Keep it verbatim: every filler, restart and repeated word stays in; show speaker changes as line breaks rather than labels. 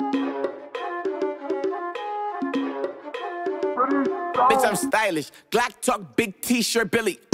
Bitch, I'm stylish. Glock talk, big t-shirt, Billy.